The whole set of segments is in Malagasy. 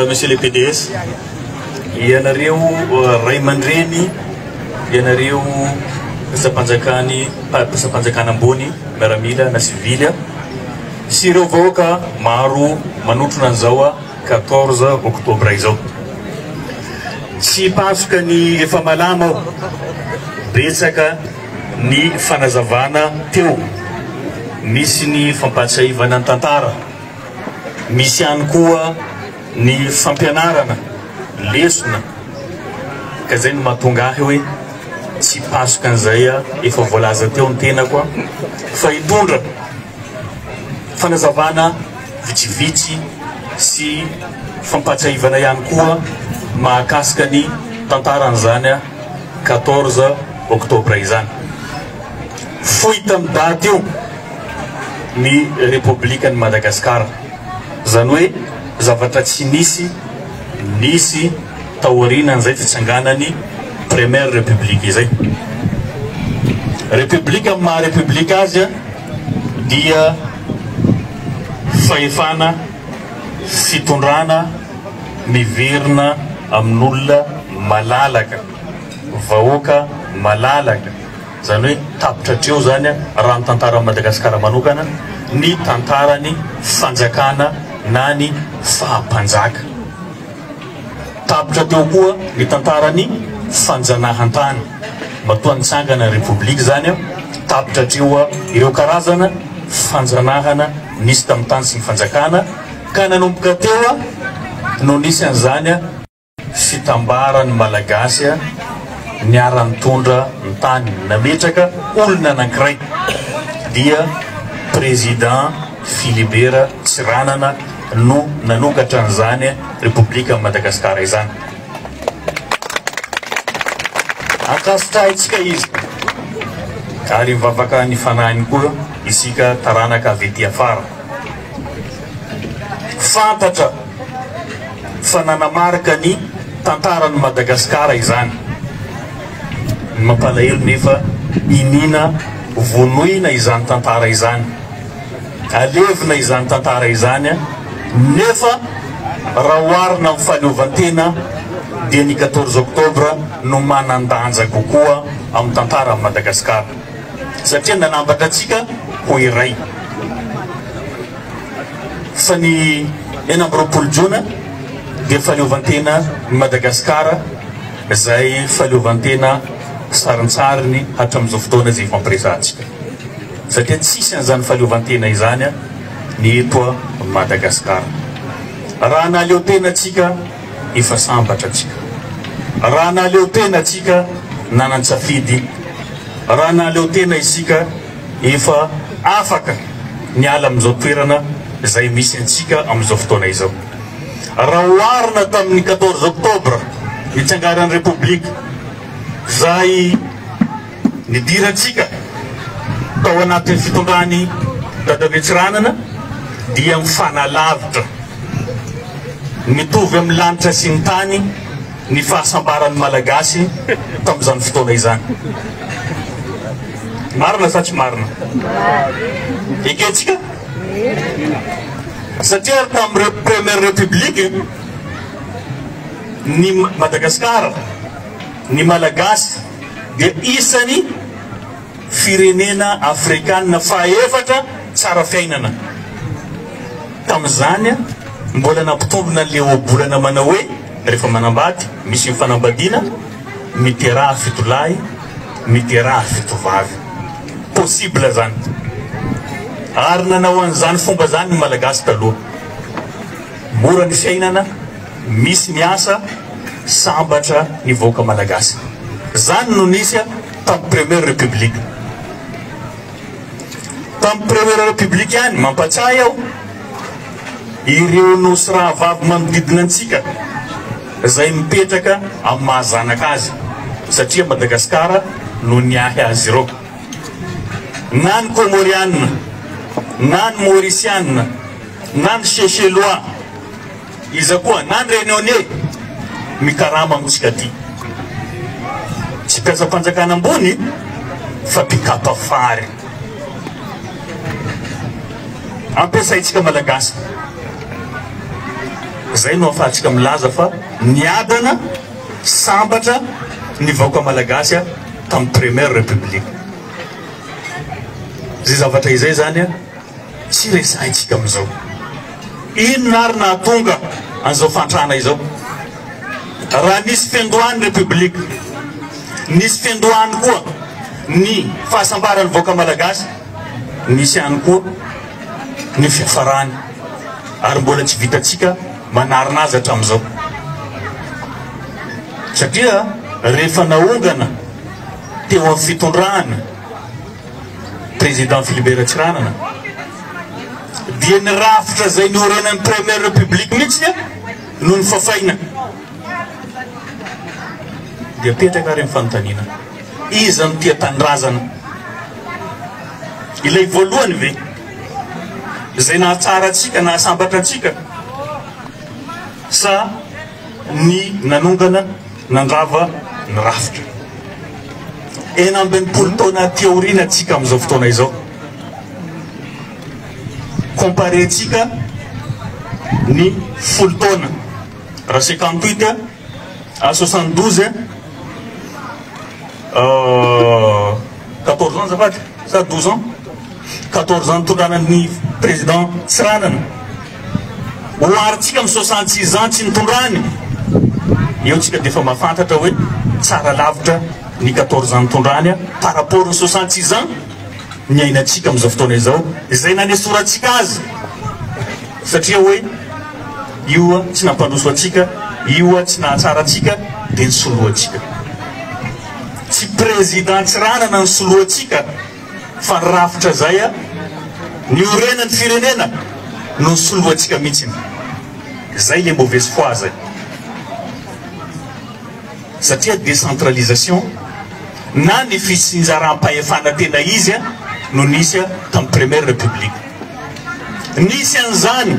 monsieur le PDS, ianareo ray aman-dreny, ianareo mpiasam-panjakana ambony miaramila na sivily sy ireo vahoaka maro manotrona an'izao 14 oktobra izao. Tsy pasoka ny efa malama ao, betsaka ny fanazavana teo, misy ny fampatsiahivana ny tantara, misy ihany koa ny fampianarana lesona, ka zay no mahatonga ahy hoe tsy pasoka an'izay efa voalaza teo ny tena koa fa hitondra fanazavana vitsivitsy sy fampatsiahivana ihany koa mahakasika ny tantaran'izany 14 oktobra izany. Fohy tamin'ny daty eo ny Repoblika ny Madagasikara, zany hoe zavatra tsy nisy taorianan'izay fitsanganany première république izay. République amin'ny maha république azy dia fahefana fitondrana miverina amin'olona malalaka, vahoaka malalaka, zany hoe tapitra treo zany raha ny tantara Madagasikara manokana ny tantarany fanjakana na ny fahampanjaka. Tapitra teo koa ny tantarany fanjanahantany, matoa nitsangana Repoblika zany tapitra treo ireo karazana fanjanahana nisy tamin'ny tany sy ny fanjakana, ka nanomboka teo no nisy an'izany fitambarany malagasy niara-nitondra ny tany, nametraka olona anankiray dia président Philibert Tsiranana no nanokatra an'izany Repoblika Madagasikara izany. Akasitrahintsika izy ary mivavaka ny fanahiny koa isika taranaka avy ety afara. Fantatra fa nanamarika ny tantaran'ny Madagasikara izany. Mampalahelo nefa inina vonoina izany tantara izany, alevina izany tantara izany, nefa raha oharina amin'ny fahaleovantena dia ny 14 oktobra no manan-danja kokoa amin'ny tantara Madagasikara, satria nanambatra antsika ho iray. Fa ny 9 Jona dia fahaleovantena Madagasikara, izay fahaleovantena sarintsariny hatramin'izao fotoana izay fampiresantsika, satria tsisy an'izany fahaleovantena izany ny eto Madagasikara. Raha naleo tena atsika efa sambatra atsika, raha naleo tena atsika nanan-tsafidy, raha naleo tena isika efa afaka niala amin'izao toerana izay misy antsika amin'izao fotoana izao. Raha oharina tamin'ny 14 oktobra nitsangaran'ny Repoblika zay nidirantsika tao anatin'ny fitondrany Dadave Tsiranana dia mifanalavitra, mitovy amin'ny lanitra sy ny tany ny fahasambaran'ny malagasy tamin'izany fotoana izany. Marina sa tsy marina? Eketsika? Satria tamin'ny première république ny Madagasikara, ny malagasy dia isany firenena afrikanina fahaefatra tsara fiainana. Tamin'izany mbola nampitombona le obolana manao hoe rehefa manambady misy mifanambadiana miteraha fito lahy miteraha fito vavy, possible zany. Ary nanao an'izany fomba zany ny malagasy taloha, mora ny fiainana, misy miasa, sambatra ny vahoaka malagasy. Zany no nisy tamin'ny première république. Tamin'ny première république ihany mampatsiahy aho ireo nosy raha vavy manodidina antsika izay mipetraka amin'ny mahazanaka azy, satria Madagasikara no niahy azy ireo. Na ny Comorianina, na ny Mauritianina, na ny Seychellois, iza koa na ny Réunionnais mikarama amintsika ty. Tsy mpiasam-panjakana ambony fa mpikapa fary. Ampiasaitsika malagasy. zay no afahantsika milaza fa niadana sambatra ny vahoaka malagasy tamin'ny première république. Zay zavatra izay zany tsy resahintsika amizao. Inona ary nahatonga an'izao fantrana izao? Raha nisy fiandohan'ny république, nisy fiandohany koa ny fahasambaran'ny vahoaka malagasy, nisy ihany koa ny fiafarany, ary mbola tsy vitatsika manarina azy hatramin'izao. Satria rehefa naongana teo amin'ny fitondrana président Philibert Tsiranana dia ny rafitra zay niorenan'ny première république mihitsy no ny fafaina dia petraka ary amin'ny fanontaniana, iza no tia tandrazana? Ilay voalohany ve zay nahatsara atsika nahasambatra atsika, sa ny nanongana nandrava ny rafitra? Enina amby enimpolo taona teoriana atsika amin'izao fotoana izao. Comparé atsika ny folo taona, raha 58 à 72 14 ans zafady sa 12 ans 14 ans tondranan'ny président Tsiranana, oharitsika amin'ny 66 ans tsy nitondrany, eo tsika dia efa mahafantatra hoe tsara lavitra ny 14 ans nitondrany par rapport ny 66 ans ny ainatsika amin'izao fotoana izao, izay nanesoratsika azy. Satria hoe io tsy nampandroso atsika, io tsy nahatsara atsika, dia nisoloa atsika. Tsy président Tsiranana nisoloa atsika, fa ny rafitra zay niorenan'ny firenena no nisoloa atsika mihitsiny. Zay le mauvaise foi zay. Satria décentralisation na ny fisinjaram-pahefana tena izy no nisy tamin'ny première république. Nisy an'izany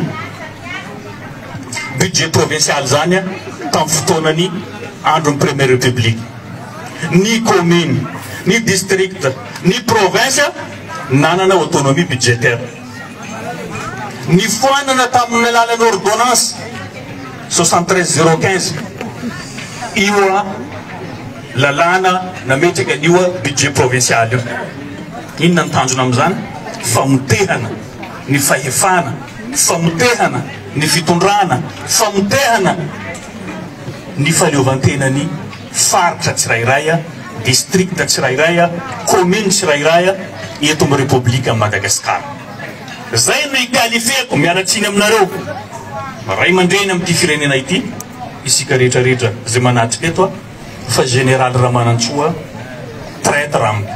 budget provincial zany tamin'ny fotoanany andron'ny première république. Ny commune, ny district, ny province nanana autonomie budgétaire. Ny foanana tamin'ny alalan'ny ordonnance 73/015 io lalana nametraka io budget provincial io. Inona ny tanjona amin'izany? Famotehana ny fahefana, famotehana ny fitondrana, famotehana ny fahaleovantenany faritra tsirairay, district tsirairay, commune tsirairay eto amin'ny république Madagascar. Zay no ikalifeko mialatsiny aminareo ray aman-dreny amin'ity firenena ity, isika rehetrarehetra zay manatrika eto fa général Ramanantsoa traître aminy.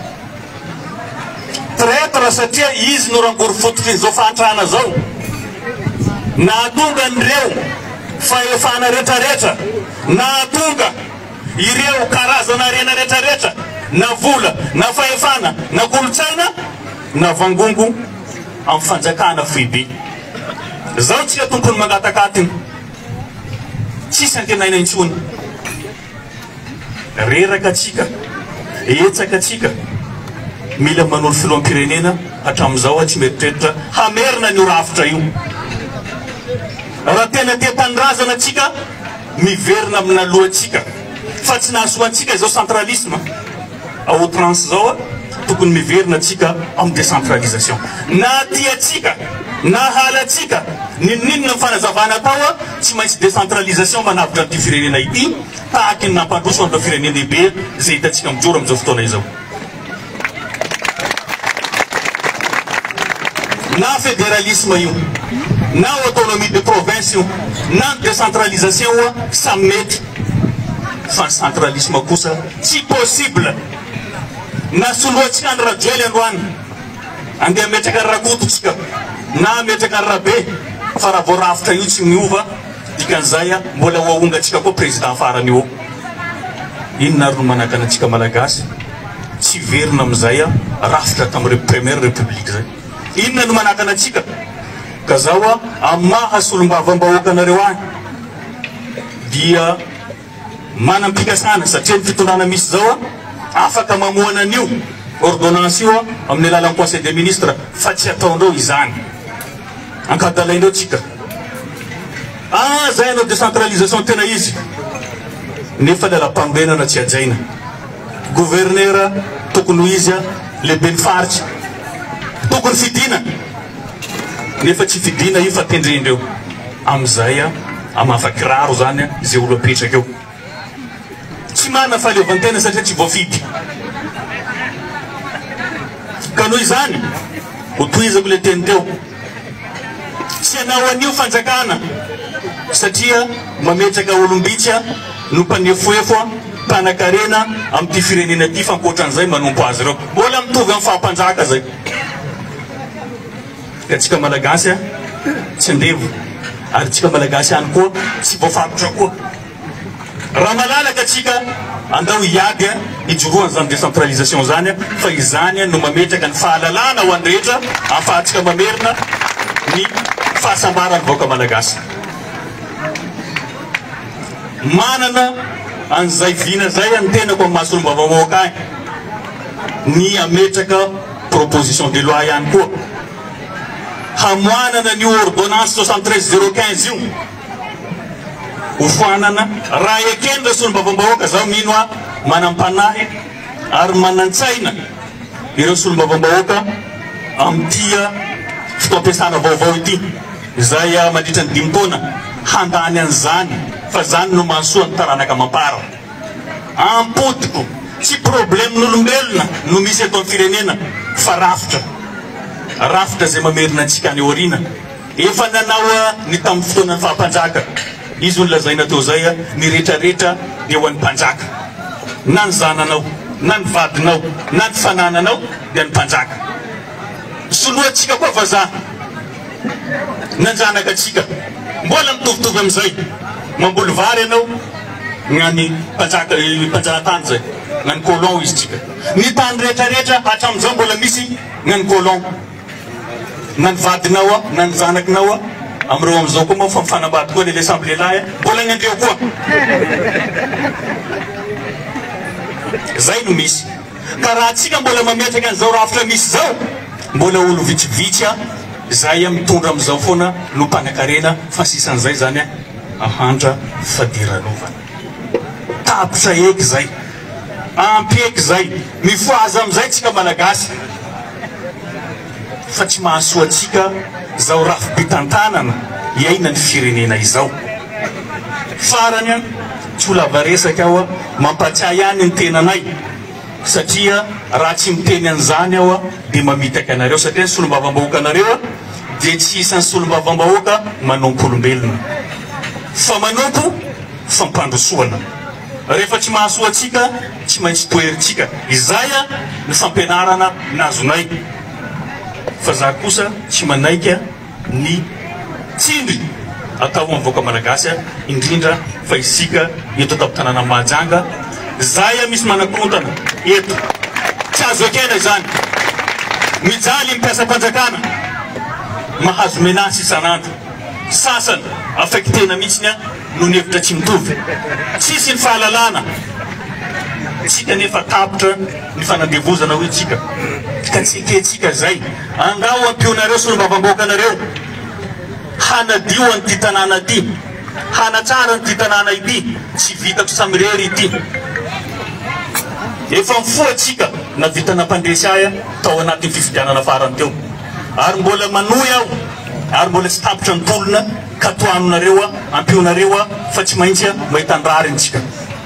Traître satria izy no rangory fototry izao fahantrana zao, nahatonga an'ireo fahefana rehetrarehetra, nahatonga ireo karazana arena rehetrarehetra, na vola, na fahefana, na kolotsaina, na vangongo amin'ny fanjakana foibe. Zao tsika tompony mangatakatiny, tsisy antenaina intsony. Reraka atsika, etsaka atsika, mila manolo filoam-pirenena hatramin'izao tsy meritreritra hamerina ny rafitra io. Raha tena tia tandrazana atsika, miverina amina lohatsika, fa tsy nahasoantsika izao centralisme. A outrance zao tokony miverina atsika amin'ny décentralisation. Na tiatsika, na halatsika, ninninona fanazavana atao tsy maintsy décentralisation manavitra an'ity firenena ity, tahaky ny nampandroso amin'ny firenena lehibe zay hitatsika mijoro amin'izao fotoana izao. Na fédéralisme io, na autonomie de province io, na décentralisation samy mety, fa ny centralisme kosa tsy possible. Na soloatsika ny rajoely androany andeha metraka ny rakototsika na metraka ny rabe, fa raha voarafitra io tsy miova, dikan'izay mbola hoahongatsika koa président farany eo. Inona ary no manakana atsika malagasy tsy verina amin'izay rafitra tamin'ny première république zay? Inona no manakana atsika? Ka zao amin'ny mahasolom-bavam-bahoaka anareo any dia manam-pikasana, satria ny fitondrana misy zao afaka mamoana an'io ordonnance io amin'ny alalan'ny conseil des ministres, fa tsy ataondreo izany. Ankadalaindreo tsika zay anao décentralisation tena izy nefa lalam-panorenana tsy ajaina gouverneur tokony ho izy lehibe ny faritra tokony fidina nefa tsy fidina io fa tendrendreo amizay amafakiraro zany zay olo apetraka eo tsy mana fahaleovantena satria tsy voafidy ka noho izany ho toizako le teny teo tsy anao anio fanjakana satria mametraka olombitsy no mpanefoefo mpanakarena amty firenena ty fankotran'izay manompo azy reo mbola mitovy amin'ny fahampanjaka zay ka tsika malagasy tsy andevo ary tsika malagasy any koa tsy voafatotra koa raha malalaka atsika andao iady ijoroany zany décentralisation zany fa izany no mametraka ny fahalalana ho andrehetra ahafahantsika mamerina ny fahasambarany vaoaka malagasy manana an'izay vina zay any tenako amin'ny masolom-bavahoaka any ny ametraka proposition de loi ihany koa hamoanana ny ordonnance 73/015 io hofoanana raha ekeny rasolom-bavahoaka zao mino manampanahy ary manantsaina ireo solom-bavahoaka amtia fotoam-piasana vaovao ity zay mandritra ny 5 taona handany an'izany fa zany no mahasoa ny taranaka mampara ampodiko tsy problème n'olombelona no misy eto amin'ny firenena fa rafitra zay mamerina antsika any orina efa nanao ny tamin'ny fotoanany fahampanjaka izy nolazaina teo zay ny rehetrarehetra dia ho an'ny mpanjaka na ny zananao na ny vadinao na ny fanananao dia ny mpanjaka soloatsika koa vazaha nanjanaka atsika mbola mitovitovy am'izay mamboly vary ianao gnany mpanjanatany zay gnany colon izy tsika ny tany rehetrarehetra hatramin'izao mbola misy gnany colon na ny vadinao na ny zanakinao amreo am'izao koa moa fa mifanambady koa le samby lehilahy mbola gnandreo koa zay no misy ka raha atsika mbola mametraka an'izao rafitra misy zao mbola olo vitsivitsy zay mitondra am'izao foana no mpanakarena fa sisan'izay zany ahandra fadiranovana tapitra eky zay ampy eky zay mifoaza am'izay tsika malagasy fa tsy mahasoa atsika zao rafibitantanana iaina ny firenena izao farany any tsy olavaresaka aho mampatsiahy any ny tenanay satria raha tsy miteny an'izany aho dia mamitaka anareo satria ny solombavam-bahoaka anareo dia tsy isan'ny solombavam-bahoaka manompo olombelona fa manompo fampandrosoana rehefa tsy mahasoa atsika tsy maintsy toeritsika izay ny fampianarana nazonay fa za kosa tsy manaika ny tsindry atao amin'ny vahoaka malagasy indrindra fa isika eto tapitanana mahajanga zay misy manakorontana eto tsy azo ekena izany mijaly mpiasa-panjakana mahazo menasy isan'andro sasany affectena mihitsiny no ny hevitra tsy mitovy tsisy ny fahalalana tsika nefa tapitra ny fanandevozana hoe tsika ka tsy eketsika zay angao ampionareo solombavam-bahoaka anareo hanadio an'ity tanàna ty hanatsara an'ity tanàna ity tsy vitako samirery ity efa mifoatsika na vitana mpandresy ahy tao anatin'ny fifidianana farany teo ary mbola manoy aho ary mbola tsy tapitra ny tolona ka toanonareo ampionareo fa tsy maintsy mahita ndrariny tsika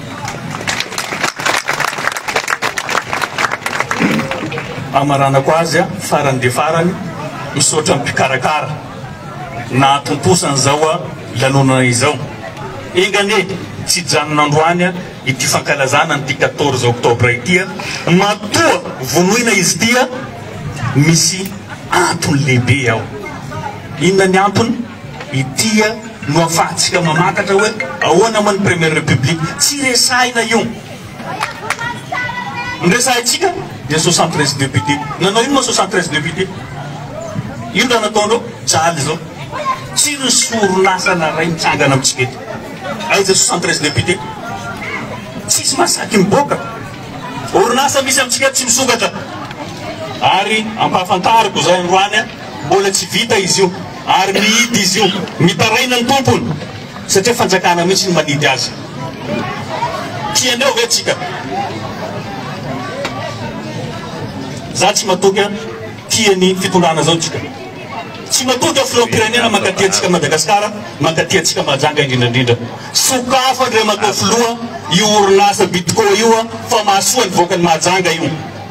amaranako azy farany de farany misotra mpikarakara na atomposany zao lanonana izao engane tsy janon'androany ity fankalazana ny 14 octobre ity matoa vonoina izy ty misy antony lehibe ao inona ny antony ity no ahafahantsika mamakatra hoe ahoana moa ny première république tsy resaina io nresahintsika dia 73 député nanao ino moa 73 député ino raha nataondreo jaly zao tsy ry soronasana ray mitsangana amitsika ety aiza 73 député tsisy masaky miboaka orinasa misy amitsika tsy misokatra ary ampahafantariko zay androany mbola tsy vita izy io ary mihidy izy io mitaraina ny tompony satria fanjakana mihitsy ny manidy azy tianao ve tsika za tsy matoka tiany fitondrana zao tsika tsy matoka filoham-pirenena mankatia antsika Madagasikara mankatia antsika Mahajanga indrindrandrindra sokafa ndray matao filoha io orinasa Bitco io fa mahasoa ny voaka ny Mahajanga io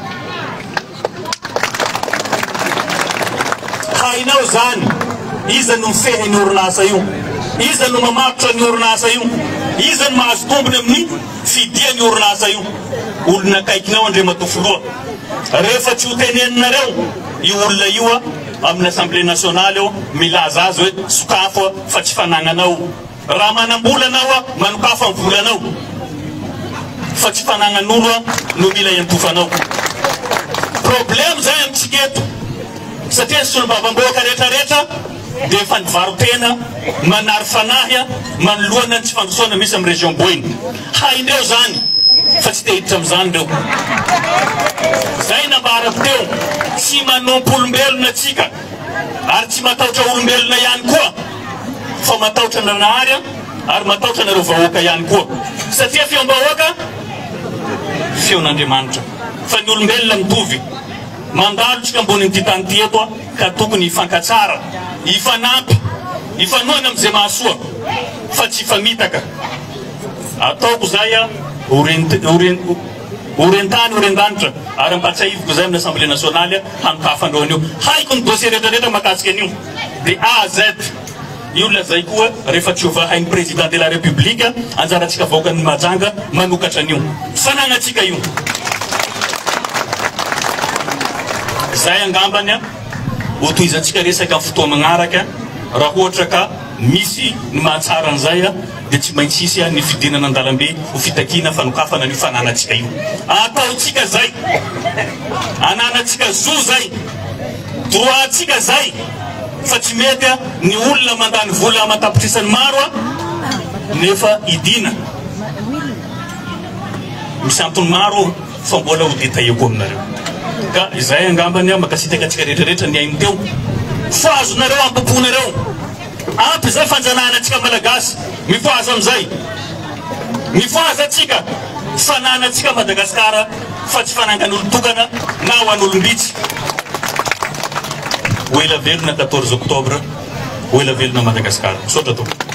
hainao zany iza no mifehy ny orinasa io iza no mamatotra ny orinasa io iza no mahazo tombony amin'ny fidia ny orinasa io olona akaikinao andray matao filoha rehefa tsy ho tenenareo io olona io amin'ny Assemblée nationale eo milaza azy hoe sokafa fa tsy fanagnanao raha manambolanao manokafa ny volanao fa tsy fanagnan'olo no mila iantofanao problème zay amitsika eto satria solombavam-boaka rehetrarehetra dia efa nivarotena manary fanahy manoloana ny tsy fandrosoana misy amin'ny région Boiny haindreo zany fa tsy te hiditra amin'izany reo zay nambarako teo tsy manompo olombelona atsika ary tsy matahotra olombelona ihany koa fa matahotra nanahary ary matahotra nareo vahoaka ihany koa satria feom-bahoaka feon'Andriamanitra fa ny olombelona mitovy mandalo tsika ambony ny tany ty eto ka tokony hifankatsara hifanampy hifanohana amin'izay mahasoa fa tsy hifamitaka ataoko zay orentany orendanitra ary ampatsahiviko zay amin'ny Assemblée nationale hanokafandreo an'io haiko ny dossier rehetrarehetra mahakasika an'io de A à Z io lazay koa rehefa tsy hovahain'ny président de la république anjaratsika vahoakan'ny Mahajanga manokatra an'io fanagnatsika io zay angambany ho tohizantsika resaka amin'ny fotoa magnaraka raha ohatra ka misy ny mahatsara an'izay dia tsy maintsy isy ny fidinana an-dalambe ho fitakina fanokafana ny fananatsika io ataotsika zay ananatsika zo zay droitsika zay fa tsy mety ny olona mandany vola matapitrisany maro nefa idina misy antony maro fa mbola ho détailleko aminareo ka izay angambany makasitaka atsika rehetrarehetra ny ainy teo foazonareo ampoponareo ampy zay fanjanahana atsika malagasy mifoaza amizay mifoaza atsika fanana atsika Madagasikara fa tsy fanangan'olo tokana na ho an'olombitsy ho ela velona 14 octobre ho ela velona Madagasikara misaotra tompoko